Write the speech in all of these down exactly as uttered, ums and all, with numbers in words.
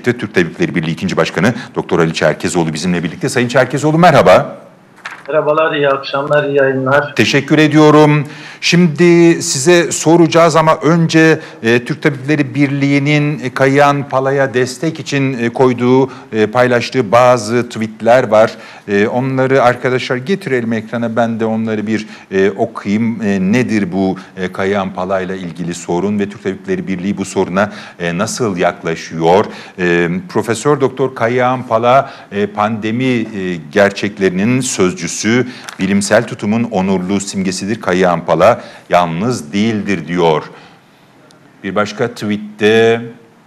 birlikte Türk Tabipleri Birliği ikinci Başkanı Doktor Ali Çerkezoğlu bizimle birlikte. Sayın Çerkezoğlu merhaba. Merhabalar, iyi akşamlar, iyi yayınlar. Teşekkür ediyorum. Şimdi size soracağız ama önce e, Türk Tabipleri Birliği'nin e, Kayıhan Pala'ya destek için e, koyduğu, e, paylaştığı bazı tweetler var. E, onları arkadaşlar getirelim ekrana, ben de onları bir e, okuyayım. E, nedir bu e, Kayıhan Pala'yla ilgili sorun ve Türk Tabipleri Birliği bu soruna e, nasıl yaklaşıyor? E, Profesör Doktor Kayıhan Pala e, pandemi e, gerçeklerinin sözcüsü. Bilimsel tutumun onurlu simgesidir. Kayıhan Pala yalnız değildir diyor. Bir başka tweette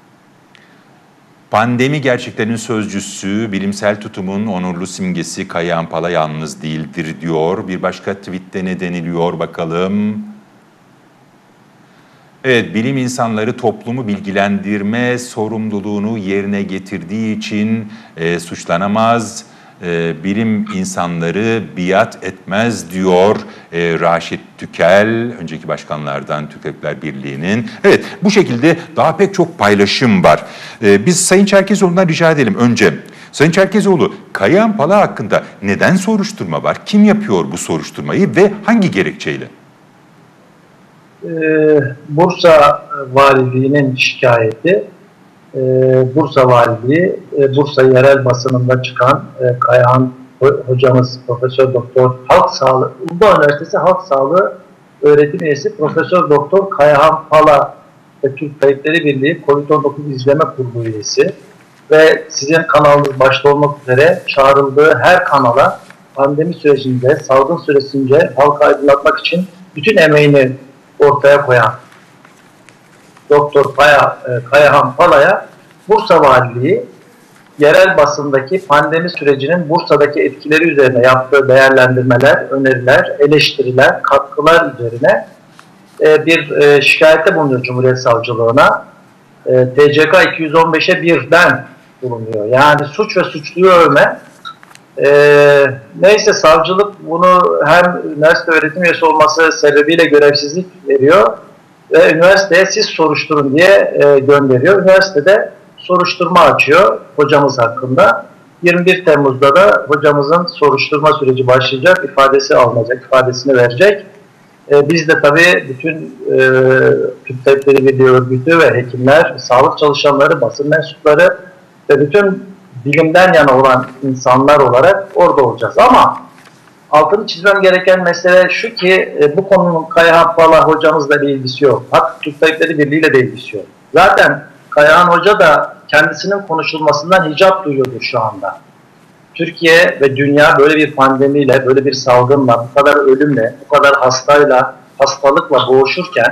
pandemi gerçeklerinin sözcüsü, bilimsel tutumun onurlu simgesi Kayıhan Pala yalnız değildir diyor. Bir başka tweette ne deniliyor bakalım. Evet, bilim insanları toplumu bilgilendirme sorumluluğunu yerine getirdiği için e, suçlanamaz. E, bilim insanları biat etmez diyor e, Raşit Tükel, önceki başkanlardan Türk Tabipler Birliği'nin. Evet, bu şekilde daha pek çok paylaşım var. E, biz Sayın Çerkezoğlu'ndan rica edelim önce. Sayın Çerkezoğlu, Kayıhan Pala hakkında neden soruşturma var? Kim yapıyor bu soruşturmayı ve hangi gerekçeyle? Ee, Bursa Valiliği'nin şikayeti, e, Bursa Valiliği, e, Bursa yerel basınında çıkan e, Kayıhan hocamız Profesör Doktor Halk Sağlığı, Uludağ Üniversitesi Halk Sağlığı öğretim üyesi Profesör Doktor Kayıhan Pala ve Türk Tabipleri Birliği Covid on dokuz İzleme Kurulu üyesi ve sizin kanalınız başta olmak üzere çağrıldığı her kanala pandemi sürecinde, salgın süresince halkı aydınlatmak için bütün emeğini ortaya koyan Doktor Kayıhan Pala'ya Bursa Valiliği yerel basındaki pandemi sürecinin Bursa'daki etkileri üzerine yaptığı değerlendirmeler, öneriler, eleştiriler, katkılar üzerine bir şikayette bulunuyor Cumhuriyet Savcılığına. T C K iki yüz on beşe birden bulunuyor. Yani suç ve suçluyu övme. Neyse, savcılık bunu hem üniversite öğretim üyesi olması sebebiyle görevsizlik veriyor ve üniversiteye siz soruşturun diye gönderiyor. Üniversitede soruşturma açıyor hocamız hakkında. yirmi bir Temmuz'da da hocamızın soruşturma süreci başlayacak, ifadesi alınacak, ifadesini verecek. E, biz de tabii bütün e, Türk Tabipleri Birliği örgütü ve hekimler, sağlık çalışanları, basın mensupları ve bütün bilimden yana olan insanlar olarak orada olacağız. Ama altını çizmem gereken mesele şu ki e, bu konunun Kayıhan Pala hocamızla bir ilgisi yok. Hatta Türk Tabipleri Birliği ile de ilgisi yok. Zaten Kayıhan Hoca da kendisinin konuşulmasından hicap duyuyordur şu anda. Türkiye ve dünya böyle bir pandemiyle, böyle bir salgınla, bu kadar ölümle, bu kadar hastayla, hastalıkla boğuşurken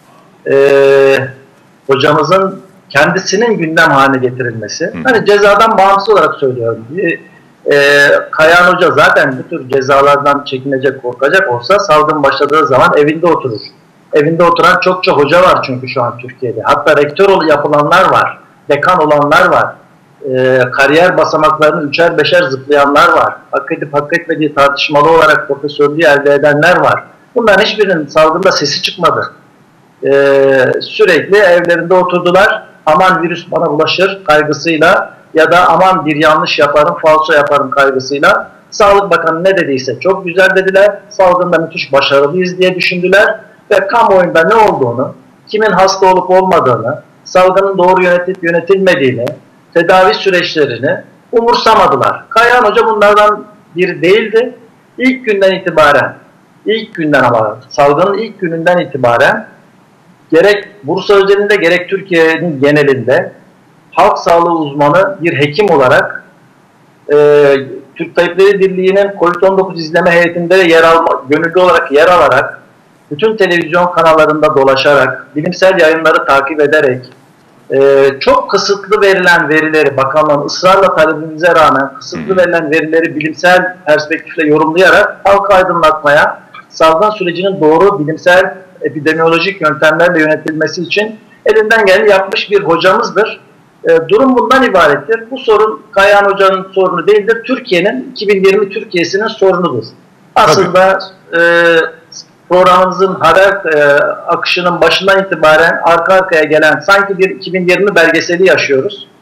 e, hocamızın kendisinin gündem haline getirilmesi, Hı. hani cezadan bağımsız olarak söylüyorum. E, Kayıhan Hoca zaten bu tür cezalardan çekinecek, korkacak olsa salgın başladığı zaman evinde oturur. Evinde oturan çokça hoca var çünkü şu an Türkiye'de. Hatta rektör yapılanlar var, dekan olanlar var. E, kariyer basamaklarını üçer beşer zıplayanlar var. Hak edip hak etmediği tartışmalı olarak profesörlüğü elde edenler var. Bunların hiçbirinin salgında sesi çıkmadı. E, sürekli evlerinde oturdular. Aman virüs bana bulaşır kaygısıyla ya da aman bir yanlış yaparım, falso yaparım kaygısıyla. Sağlık Bakanı ne dediyse çok güzel dediler. Salgında müthiş başarılıyız diye düşündüler. Ve kamuoyunda ne olduğunu, kimin hasta olup olmadığını, salgının doğru yönetip yönetilmediğini, tedavi süreçlerini umursamadılar. Kayıhan Hoca bunlardan biri değildi. İlk günden itibaren, ilk günden ama salgının ilk gününden itibaren gerek Bursa özelinde gerek Türkiye'nin genelinde halk sağlığı uzmanı bir hekim olarak e, Türk Tabipleri Birliği'nin Covid on dokuz izleme heyetinde yer alma, gönüllü olarak yer alarak, bütün televizyon kanallarında dolaşarak, bilimsel yayınları takip ederek, Ee, çok kısıtlı verilen verileri, bakanlığın ısrarla talebimize rağmen kısıtlı verilen verileri bilimsel perspektifle yorumlayarak halkı aydınlatmaya, salgın sürecinin doğru bilimsel epidemiolojik yöntemlerle yönetilmesi için elinden geleni yapmış bir hocamızdır. Ee, durum bundan ibarettir. Bu sorun Kayıhan Hoca'nın sorunu değildir. Türkiye'nin, iki bin yirmi Türkiye'sinin sorunudur. Aslında e, programımızın haber e, akışının başından itibaren arka arkaya gelen sanki bir iki bin yirmi belgeseli yaşıyoruz.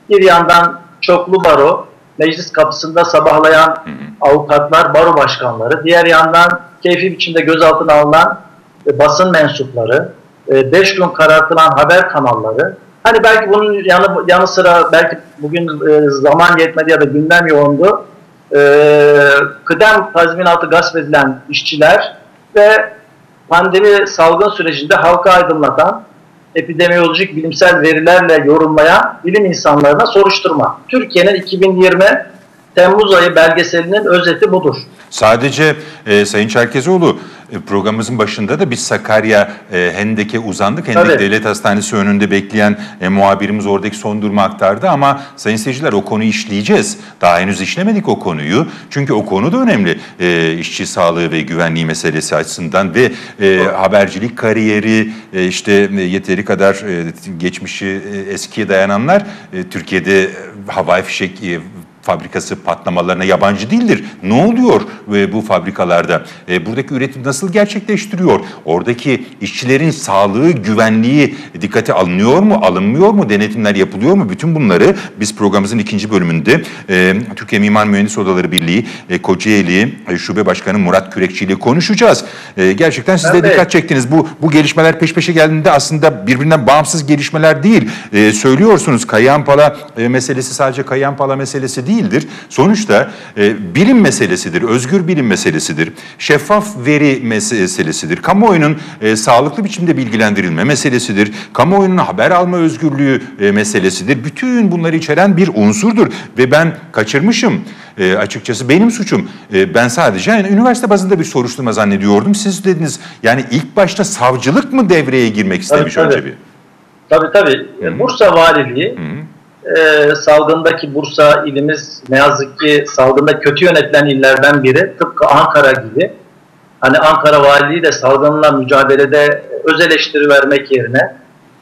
Bir yandan çoklu baro, meclis kapısında sabahlayan hı hı. avukatlar, baro başkanları. Diğer yandan keyfi biçimde gözaltına alınan e, basın mensupları, e, beş gün karartılan haber kanalları. Hani belki bunun yanı, yanı sıra belki bugün e, zaman yetmedi ya da gündem yoğundu. E, kıdem tazminatı gasp edilen işçiler ve pandemi salgın sürecinde halka aydınlatan, epidemiyolojik bilimsel verilerle yorumlayan bilim insanlarına soruşturma. Türkiye'nin iki bin yirmi Temmuz ayı belgeselinin özeti budur. Sadece e, Sayın Çerkezoğlu, e, programımızın başında da biz Sakarya e, Hendek'e uzandık. Hendek Tabii. Devlet Hastanesi önünde bekleyen e, muhabirimiz oradaki son durumu aktardı ama sayın seyirciler o konuyu işleyeceğiz. Daha henüz işlemedik o konuyu. Çünkü o konu da önemli. E, işçi sağlığı ve güvenliği meselesi açısından ve e, habercilik kariyeri e, işte e, yeteri kadar e, geçmişi e, eskiye dayananlar e, Türkiye'de havai fişek e, fabrikası patlamalarına yabancı değildir. Ne oluyor e, bu fabrikalarda? E, buradaki üretim nasıl gerçekleştiriyor? Oradaki işçilerin sağlığı, güvenliği dikkate alınıyor mu, alınmıyor mu? Denetimler yapılıyor mu? Bütün bunları biz programımızın ikinci bölümünde e, Türkiye Mimar Mühendis Odaları Birliği e, Kocaeli e, Şube Başkanı Murat Kürekçi ile konuşacağız. E, gerçekten siz de evet. dikkat çektiniz. Bu bu gelişmeler peş peşe geldiğinde aslında birbirinden bağımsız gelişmeler değil. E, söylüyorsunuz Kayahanpala e, meselesi sadece Kayahanpala meselesi değil. değildir. Sonuçta e, bilim meselesidir, özgür bilim meselesidir, şeffaf veri meselesidir, kamuoyunun e, sağlıklı biçimde bilgilendirilme meselesidir, kamuoyunun haber alma özgürlüğü e, meselesidir. Bütün bunları içeren bir unsurdur ve ben kaçırmışım. E, açıkçası benim suçum. E, ben sadece yani, üniversite bazında bir soruşturma zannediyordum. Siz dediniz yani ilk başta savcılık mı devreye girmek istemiş tabii, önce tabii. bir? Tabii tabii. Hı-hı. Bursa Valiliği e, salgındaki Bursa ilimiz ne yazık ki salgında kötü yönetilen illerden biri. Tıpkı Ankara gibi. Hani Ankara Valiliği de salgınla mücadelede öz eleştiri vermek yerine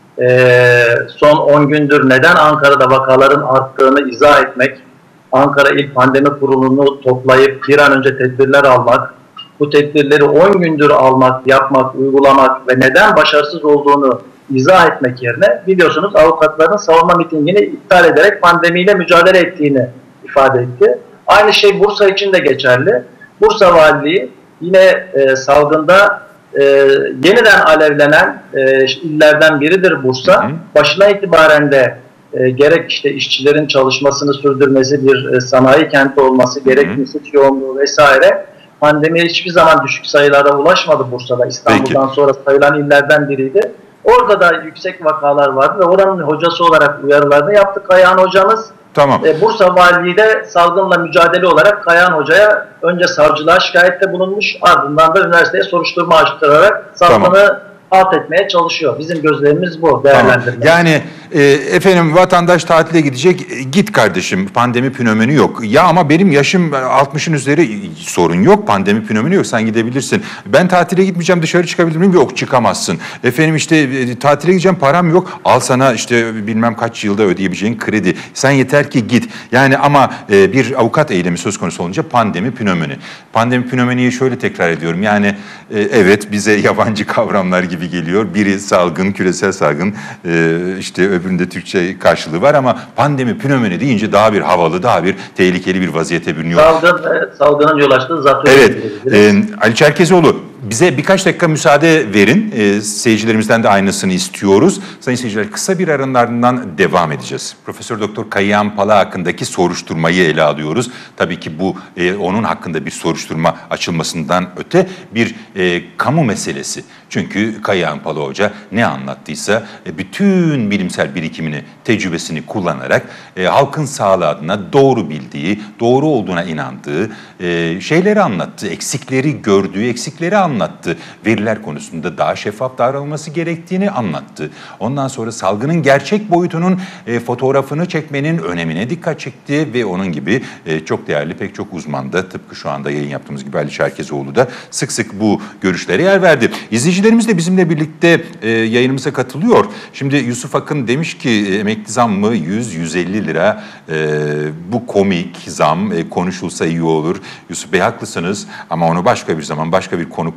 e, son on gündür neden Ankara'da vakaların arttığını izah etmek, Ankara İl Pandemi Kurulu'nu toplayıp bir an önce tedbirler almak, bu tedbirleri on gündür almak, yapmak, uygulamak ve neden başarısız olduğunu izah etmek yerine biliyorsunuz avukatların savunma mitingini iptal ederek pandemiyle mücadele ettiğini ifade etti. Aynı şey Bursa için de geçerli. Bursa Valiliği yine e, salgında e, yeniden alevlenen e, illerden biridir Bursa. Hı hı. Başına itibaren de E, gerek işte işçilerin çalışmasını sürdürmesi, bir e, sanayi kenti olması, gerek nüfus yoğunluğu vesaire. Pandemi hiçbir zaman düşük sayılara ulaşmadı Bursa'da. İstanbul'dan Peki. sonra sayılan illerden biriydi. Orada da yüksek vakalar vardı ve oranın hocası olarak uyarılarını yaptık Kayahan hocamız. Tamam. E, Bursa Valiliği de salgınla mücadele olarak Kayahan Hoca'ya önce savcılığa şikayette bulunmuş, ardından da üniversiteye soruşturma açtırarak salgını tamam. alt etmeye çalışıyor. Bizim gözlemimiz bu, değerlendirme. Tamam. Yani e, efendim vatandaş tatile gidecek, e, git kardeşim, pandemi pnömeni yok. Ya ama benim yaşım altmışın üzeri, sorun yok, pandemi pnömeni yok, sen gidebilirsin. Ben tatile gitmeyeceğim, dışarı çıkabilir miyim? Yok, çıkamazsın. Efendim işte e, tatile gideceğim, param yok, al sana işte bilmem kaç yılda ödeyebileceğin kredi. Sen yeter ki git. Yani ama e, bir avukat eylemi söz konusu olunca pandemi pnömeni. Pandemi pnömeniyi şöyle tekrar ediyorum. Yani e, evet bize yabancı kavramlar gibi gibi geliyor. Biri salgın, küresel salgın, e, işte öbüründe Türkçe karşılığı var ama pandemi, pnömeni deyince daha bir havalı, daha bir tehlikeli bir vaziyete bürünüyor. Salgın, evet, salgının yol açtığı zatürre. Evet, e, Ali Çerkezoğlu, bize birkaç dakika müsaade verin. E, seyircilerimizden de aynısını istiyoruz. Sayın seyirciler, kısa bir aranın ardından devam edeceğiz. Profesör Doktor Kayahanpala hakkındaki soruşturmayı ele alıyoruz. Tabii ki bu e, onun hakkında bir soruşturma açılmasından öte bir e, kamu meselesi. Çünkü Kayahanpala Hoca ne anlattıysa e, bütün bilimsel birikimini, tecrübesini kullanarak e, halkın sağlığı adına doğru bildiği, doğru olduğuna inandığı e, şeyleri anlattı. Eksikleri gördüğü, eksikleri anlattı. Veriler konusunda daha şeffaf davranılması gerektiğini anlattı. Ondan sonra salgının gerçek boyutunun e, fotoğrafını çekmenin önemine dikkat çekti ve onun gibi e, çok değerli pek çok uzman da tıpkı şu anda yayın yaptığımız gibi Ali Çerkezoğlu da sık sık bu görüşlere yer verdi. İzleyicilerimiz de bizimle birlikte e, yayınımıza katılıyor. Şimdi Yusuf Akın demiş ki e, emekli zammı yüz yüz elli lira, e, bu komik zam, e, konuşulsa iyi olur. Yusuf Bey haklısınız ama onu başka bir zaman başka bir konu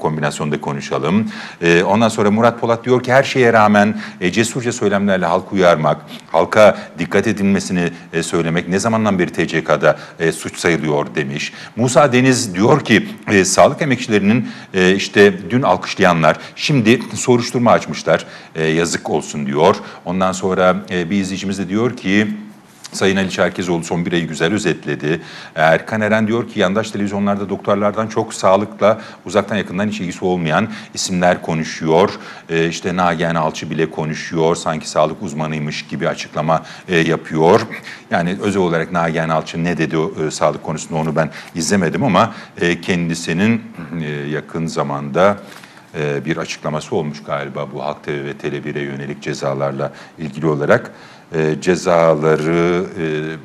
kombinasyonda konuşalım. E, ondan sonra Murat Polat diyor ki her şeye rağmen e, cesurca söylemlerle halkı uyarmak, halka dikkat edilmesini e, söylemek ne zamandan beri T C K'da e, suç sayılıyor demiş. Musa Deniz diyor ki e, sağlık emekçilerinin e, işte dün alkışlayanlar şimdi soruşturma açmışlar. E, yazık olsun diyor. Ondan sonra e, bir izleyicimiz de diyor ki Sayın Ali Çerkezoğlu son bir ayı güzel özetledi. Erkan Eren diyor ki yandaş televizyonlarda doktorlardan çok sağlıkla uzaktan yakından hiç ilgisi olmayan isimler konuşuyor. Ee, işte Nagihan Alçı bile konuşuyor. Sanki sağlık uzmanıymış gibi açıklama e, yapıyor. Yani özel olarak Nagihan Alçı ne dedi o, e, sağlık konusunda onu ben izlemedim ama e, kendisinin e, yakın zamanda e, bir açıklaması olmuş galiba bu Halk T V ve Tele bir'e yönelik cezalarla ilgili olarak. E, cezaları e,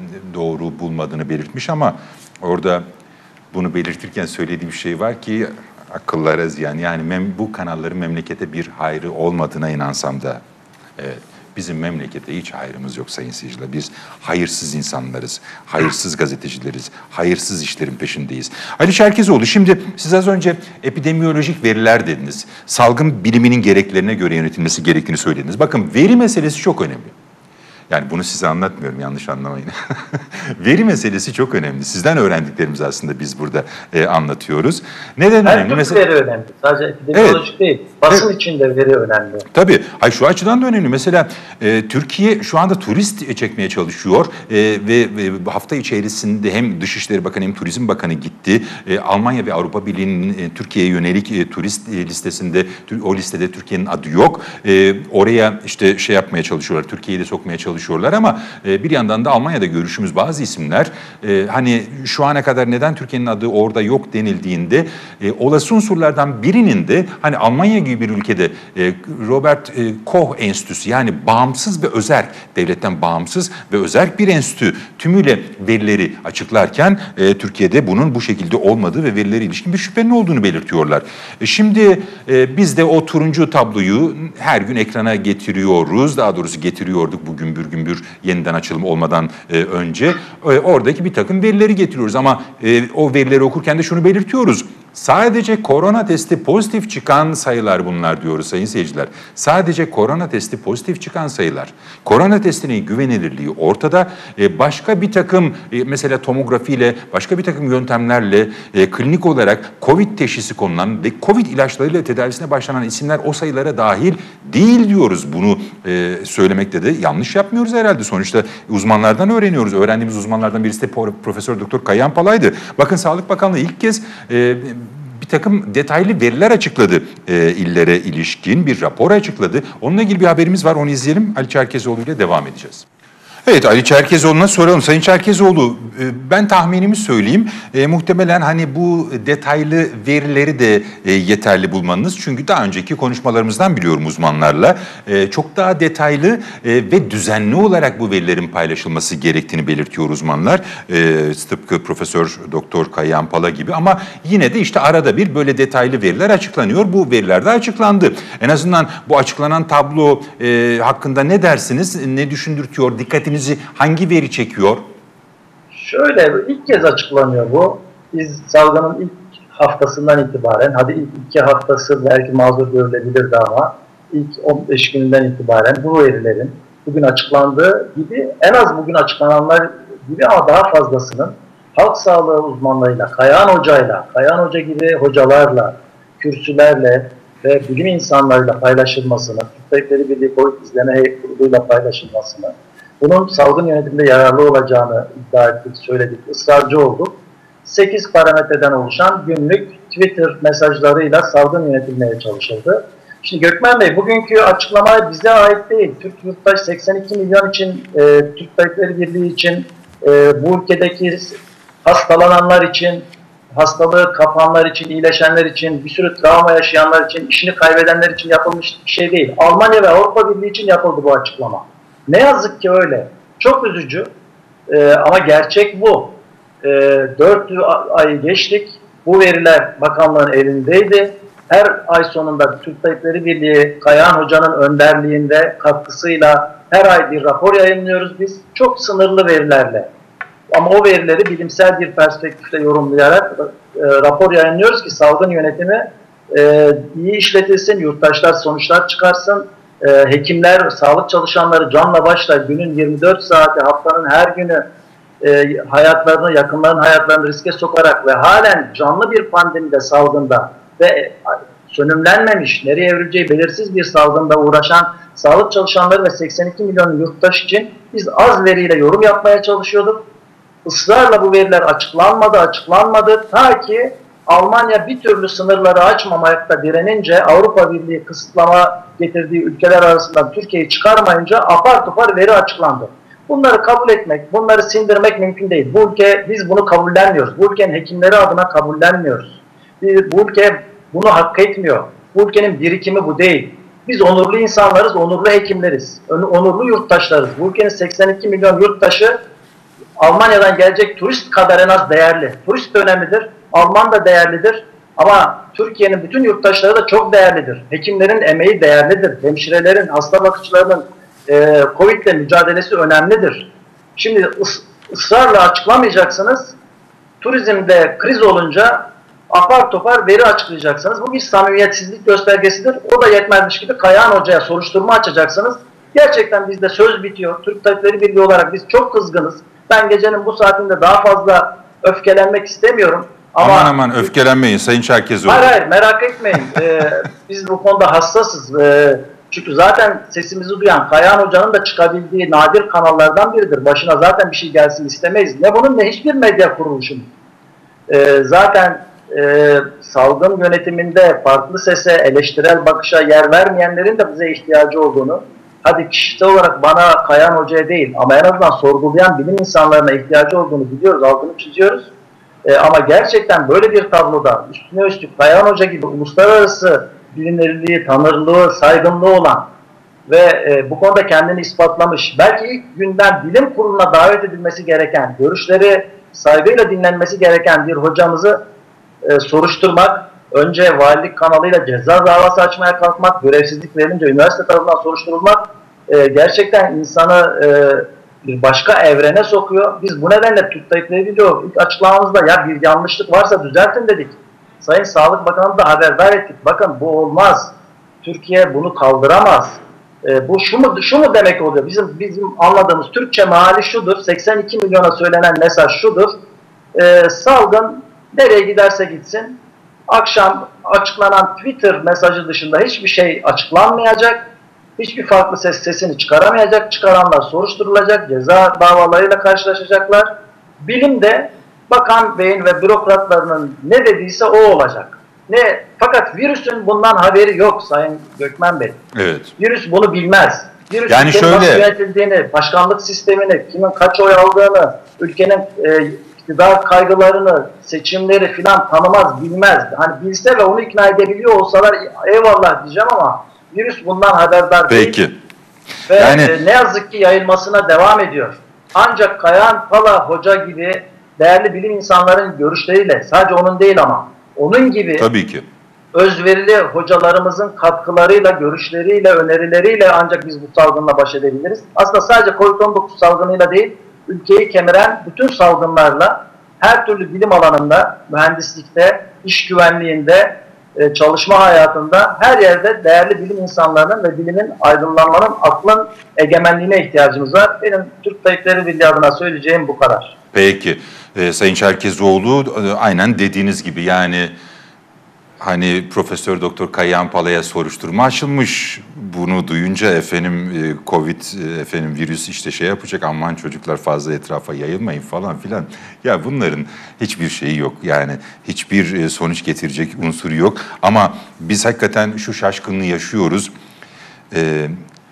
doğru bulmadığını belirtmiş ama orada bunu belirtirken söylediği bir şey var ki akıllara ziyan. Yani mem, bu kanalların memlekete bir hayrı olmadığına inansam da evet, bizim memlekete hiç hayrımız yok sayın seyirciler. Biz hayırsız insanlarız, hayırsız gazetecileriz, hayırsız işlerin peşindeyiz. Ali Çerkezoğlu, şimdi siz az önce epidemiyolojik veriler dediniz. Salgın biliminin gereklerine göre yönetilmesi gerektiğini söylediniz. Bakın veri meselesi çok önemli. Yani bunu size anlatmıyorum, yanlış anlamayın. Veri meselesi çok önemli. Sizden öğrendiklerimizi aslında biz burada e, anlatıyoruz. Neden Her önemli? türlü Mesela veri önemli. Sadece epidemiolojik evet. değil. Basın evet. için de veri önemli. Tabii. Hayır, şu açıdan da önemli. Mesela e, Türkiye şu anda turist çekmeye çalışıyor e, ve, ve hafta içerisinde hem Dışişleri Bakanı hem Turizm Bakanı gitti. E, Almanya ve Avrupa Birliği'nin e, Türkiye'ye yönelik e, turist e, listesinde, o listede Türkiye'nin adı yok. E, oraya işte şey yapmaya çalışıyorlar, Türkiye'yi de sokmaya çalışıyorlar ama e, bir yandan da Almanya'da görüşümüz bazı isimler e, hani şu ana kadar neden Türkiye'nin adı orada yok denildiğinde e, olası unsurlardan birinin de hani Almanya gibi bir ülkede e, Robert e, Koch Enstitüsü, yani bağımsız ve özerk, devletten bağımsız ve özerk bir enstitü tümüyle verileri açıklarken e, Türkiye'de bunun bu şekilde olmadığı ve verilere ilişkin bir şüphenin olduğunu belirtiyorlar. E, şimdi e, biz de o turuncu tabloyu her gün ekrana getiriyoruz. Daha doğrusu getiriyorduk bugün gümbür gümbür yeniden açılım olmadan e, önce. E, oradaki bir takım verileri getiriyoruz ama e, o verileri okurken de şunu belirtiyoruz. Sadece korona testi pozitif çıkan sayılar bunlar diyoruz sayın seyirciler. Sadece korona testi pozitif çıkan sayılar. Korona testinin güvenilirliği ortada. Ee, başka bir takım e, mesela tomografiyle, başka bir takım yöntemlerle e, klinik olarak Covid teşhisi konulan ve Covid ilaçlarıyla tedavisine başlanan isimler o sayılara dahil değil diyoruz. Bunu e, söylemekte de yanlış yapmıyoruz herhalde. Sonuçta uzmanlardan öğreniyoruz. Öğrendiğimiz uzmanlardan birisi de Profesör Doktor Kayahan Palay'dı. Bakın Sağlık Bakanlığı ilk kez e, bir takım detaylı veriler açıkladı e, illere ilişkin bir rapor açıkladı. Onunla ilgili bir haberimiz var, onu izleyelim. Ali Çerkezoğlu ile devam edeceğiz. Evet, Ali Çerkezoğlu'na soralım. Sayın Çerkezoğlu, ben tahminimi söyleyeyim. E, muhtemelen hani bu detaylı verileri de e, yeterli bulmanız. Çünkü daha önceki konuşmalarımızdan biliyorum uzmanlarla. E, çok daha detaylı e, ve düzenli olarak bu verilerin paylaşılması gerektiğini belirtiyor uzmanlar. E, tıpkı Profesör Doktor Kayahan Pala gibi ama yine de işte arada bir böyle detaylı veriler açıklanıyor. Bu veriler de açıklandı. En azından bu açıklanan tablo e, hakkında ne dersiniz? Ne düşündürtüyor? Dikkatinizi hangi veri çekiyor? Şöyle, ilk kez açıklanıyor bu. Biz salgının ilk haftasından itibaren, hadi ilk iki haftası belki mazur görülebilirdi ama ilk on beş günden itibaren bu verilerin bugün açıklandığı gibi, en az bugün açıklananlar gibi ama daha fazlasının halk sağlığı uzmanlarıyla, Kayahan Hoca'yla, Kayahan Hoca gibi hocalarla, kürsülerle ve bilim insanlarıyla paylaşılmasını, Türk Tabipleri Birliği Covid İzleme Kurulu'yla paylaşılmasını, bunun salgın yönetiminde yararlı olacağını iddia ettik, söyledik, ısrarcı olduk. sekiz parametreden oluşan günlük Twitter mesajlarıyla salgın yönetilmeye çalışıldı. Şimdi Gökmen Bey, bugünkü açıklama bize ait değil. Türk yurttaş seksen iki milyon için, e, Türk Tabipleri Birliği için, e, bu ülkedeki hastalananlar için, hastalığı kapananlar için, iyileşenler için, bir sürü travma yaşayanlar için, işini kaybedenler için yapılmış bir şey değil. Almanya ve Avrupa Birliği için yapıldı bu açıklama. Ne yazık ki öyle. Çok üzücü ee, ama gerçek bu. Ee, dört ay geçtik. Bu veriler bakanlığın elindeydi. Her ay sonunda Türk Tabipleri Birliği, Kayahan Hoca'nın önderliğinde, katkısıyla her ay bir rapor yayınlıyoruz biz. Çok sınırlı verilerle. Ama o verileri bilimsel bir perspektifle yorumlayarak e, rapor yayınlıyoruz ki salgın yönetimi e, iyi işletilsin, yurttaşlar sonuçlar çıkarsın, e, hekimler, sağlık çalışanları canla başla günün yirmi dört saati, haftanın her günü e, hayatlarını, yakınların hayatlarını riske sokarak ve halen canlı bir pandemide, salgında ve e, sönümlenmemiş, nereye evrileceği belirsiz bir salgında uğraşan sağlık çalışanları ve seksen iki milyon yurttaş için biz az veriyle yorum yapmaya çalışıyorduk. Israrla bu veriler açıklanmadı, açıklanmadı. Ta ki Almanya bir türlü sınırları açmamakta direnince, Avrupa Birliği kısıtlama getirdiği ülkeler arasından Türkiye'yi çıkarmayınca apar topar veri açıklandı. Bunları kabul etmek, bunları sindirmek mümkün değil. Bu ülke, biz bunu kabullenmiyoruz. Bu ülkenin hekimleri adına kabullenmiyoruz. Bu ülke bunu hak etmiyor. Bu ülkenin birikimi bu değil. Biz onurlu insanlarız, onurlu hekimleriz, onurlu yurttaşlarız. Bu ülkenin seksen iki milyon yurttaşı Almanya'dan gelecek turist kadar en az değerli. Turist de önemlidir, Alman da değerlidir ama Türkiye'nin bütün yurttaşları da çok değerlidir. Hekimlerin emeği değerlidir, hemşirelerin, hasta bakıcılarının e, Covid ile mücadelesi önemlidir. Şimdi ıs ısrarla açıklamayacaksınız, turizmde kriz olunca apar topar veri açıklayacaksınız. Bu bir samimiyetsizlik göstergesidir. O da yetmezmiş gibi Kayahan Hoca'ya soruşturma açacaksınız. Gerçekten bizde söz bitiyor. Türk Tabipleri Birliği olarak biz çok kızgınız. Ben gecenin bu saatinde daha fazla öfkelenmek istemiyorum. Ama aman aman öfkelenmeyin Sayın Çerkezoğlu. Hayır hayır merak etmeyin. ee, biz bu konuda hassasız. Ee, çünkü zaten sesimizi duyan Kayahan Hoca'nın da çıkabildiği nadir kanallardan biridir. Başına zaten bir şey gelsin istemeyiz. Ne bunun ne hiçbir medya kuruluşunun. Ee, zaten e, salgın yönetiminde farklı sese, eleştirel bakışa yer vermeyenlerin de bize ihtiyacı olduğunu, hadi kişisel olarak bana, Kayahan Hoca'ya değil ama en azından sorgulayan bilim insanlarına ihtiyacı olduğunu biliyoruz, altını çiziyoruz. E, ama gerçekten böyle bir tabloda üstüne üstlük Kayahan Hoca gibi uluslararası bilinirliği, tanırlığı, saygınlığı olan ve e, bu konuda kendini ispatlamış, belki ilk günden bilim kuruluna davet edilmesi gereken, görüşleri saygıyla dinlenmesi gereken bir hocamızı e, soruşturmak, önce valilik kanalıyla ceza davası açmaya kalkmak, görevsizlik verilince üniversite tarafından soruşturulmak e, gerçekten insanı e, bir başka evrene sokuyor. Biz bu nedenle Türk Tabipleri Birliği ilk açıklamamızda ya bir yanlışlık varsa düzeltin dedik. Sayın Sağlık Bakanı'na da haberdar ettik. Bakın bu olmaz. Türkiye bunu kaldıramaz. E, bu şu mu, şu mu demek oluyor? Bizim bizim anladığımız Türkçe meali şudur. seksen iki milyona söylenen mesaj şudur. E, salgın nereye giderse gitsin, akşam açıklanan Twitter mesajı dışında hiçbir şey açıklanmayacak. Hiçbir farklı ses sesini çıkaramayacak. Çıkaranlar soruşturulacak. Ceza davalarıyla karşılaşacaklar. Bilim de bakan beyin ve bürokratlarının ne dediyse o olacak. Ne? Fakat virüsün bundan haberi yok Sayın Gökmen Bey. Evet. Virüs bunu bilmez. Virüs yani ülkenin şöyle... nasıl yönetildiğini, başkanlık sistemini, kimin kaç oy aldığını, ülkenin e, iktidar kaygılarını, seçimleri filan tanımaz, bilmez. Hani bilse ve onu ikna edebiliyor olsalar eyvallah diyeceğim ama virüs bundan haberdar değil. Peki. Ve yani... e, ne yazık ki yayılmasına devam ediyor. Ancak Kayahan Pala Hoca gibi değerli bilim insanların görüşleriyle, sadece onun değil ama onun gibi tabii ki özverili hocalarımızın katkılarıyla, görüşleriyle, önerileriyle ancak biz bu salgınla baş edebiliriz. Aslında sadece Covid on dokuz salgınıyla değil, ülkeyi kemiren bütün salgınlarla her türlü bilim alanında, mühendislikte, iş güvenliğinde, çalışma hayatında her yerde değerli bilim insanlarının ve bilimin, aydınlanmanın, aklın egemenliğine ihtiyacımız var. Benim Türk Tabipleri Birliği adına söyleyeceğim bu kadar. Peki. Ee, Sayın Çerkezoğlu aynen dediğiniz gibi yani hani Profesör Doktor Kayahan Pala'ya soruşturma açılmış. Bunu duyunca efendim Covid, efendim virüs işte şey yapacak, aman çocuklar fazla etrafa yayılmayın falan filan. Ya bunların hiçbir şeyi yok. Yani hiçbir sonuç getirecek unsuru yok. Ama biz hakikaten şu şaşkınlığı yaşıyoruz. Ee,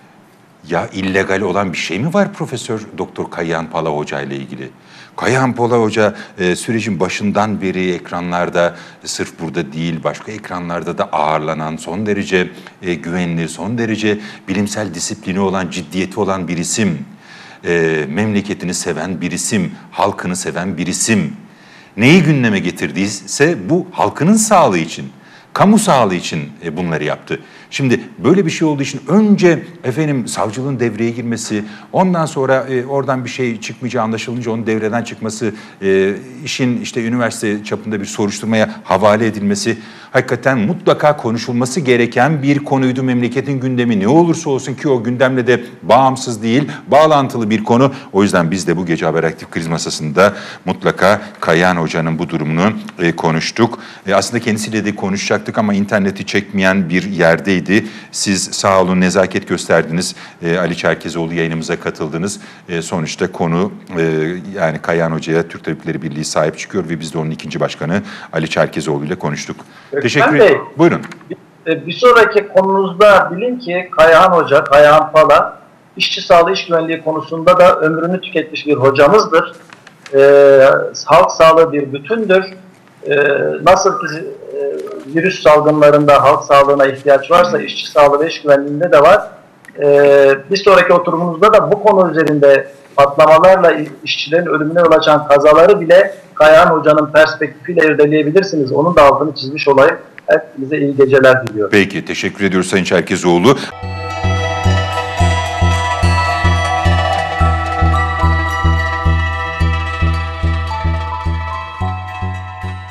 ya illegal olan bir şey mi var Profesör Doktor Kayahan Pala Hoca ile ilgili? Kayahan Pala Hoca e, sürecin başından beri ekranlarda, e, sırf burada değil başka ekranlarda da ağırlanan, son derece e, güvenli, son derece bilimsel disiplini olan, ciddiyeti olan bir isim. E, memleketini seven bir isim, halkını seven bir isim. Neyi gündeme getirdiyse bu halkının sağlığı için. kamu sağlığı için e, bunları yaptı. Şimdi böyle bir şey olduğu için önce efendim savcılığın devreye girmesi, ondan sonra e, oradan bir şey çıkmayacağı anlaşılınca onun devreden çıkması, e, işin işte üniversite çapında bir soruşturmaya havale edilmesi hakikaten mutlaka konuşulması gereken bir konuydu. Memleketin gündemi ne olursa olsun ki o gündemle de bağımsız değil, bağlantılı bir konu. O yüzden biz de bu gece Haberaktif Kriz Masası'nda mutlaka Kayahan Hoca'nın bu durumunu e, konuştuk. E, aslında kendisiyle de konuşacaktık ama interneti çekmeyen bir yerdeydi. Siz sağ olun, nezaket gösterdiniz. E, Ali Çerkezoğlu yayınımıza katıldınız. E, sonuçta konu e, yani Kayahan Hoca'ya Türk Tabipleri Birliği sahip çıkıyor ve biz de onun ikinci başkanı Ali Çerkezoğlu ile konuştuk. Ökmen Teşekkür Bey, ederim. Buyurun. Bir, bir sonraki konunuzda bilin ki Kayahan Hoca, Kayahan Pala, işçi sağlığı, iş güvenliği konusunda da ömrünü tüketmiş bir hocamızdır. Ee, halk sağlığı bir bütündür. Ee, nasıl ki e, virüs salgınlarında halk sağlığına ihtiyaç varsa işçi sağlığı ve iş güvenliğinde de var. Ee, bir sonraki oturumunuzda da bu konu üzerinde patlamalarla işçilerin ölümüne yol açan kazaları bile Kayahan Hoca'nın perspektifiyle irdeleyebilirsiniz. Onun da altını çizmiş olayım. Hepinize iyi geceler diliyorum. Peki, teşekkür ediyoruz Sayın Çerkezoğlu.